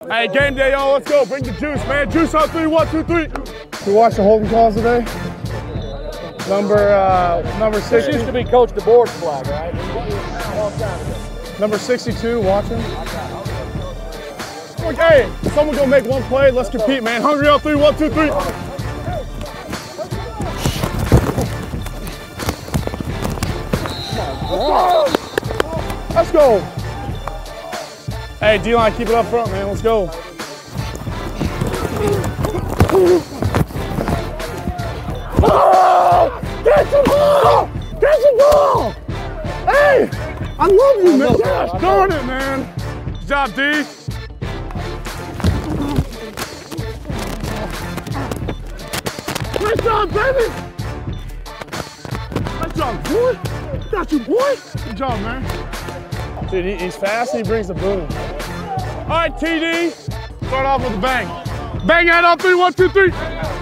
Hey, game day, y'all. Let's go. Bring the juice, man. Juice on 3, 1, 2, 3. We watched the holding calls today. Number 60. This used to be Coach DeBoer's flag, right? A long time ago. Number 62, watching. Okay, someone go make one play. Let's compete, man. Hungry on 3, 1, 2, 3. Let's go. Hey, D-line, keep it up front, man. Let's go. Oh, get the ball! Get the ball! Hey, I love you, man. Gosh darn it, man. Good job, D. Great job, baby. Good job, boy. Got you, boy. Good job, man. Dude, he's fast and he brings the boom. All right, TD. Start off with a bang. Bang out on 3, 1, 2, 3.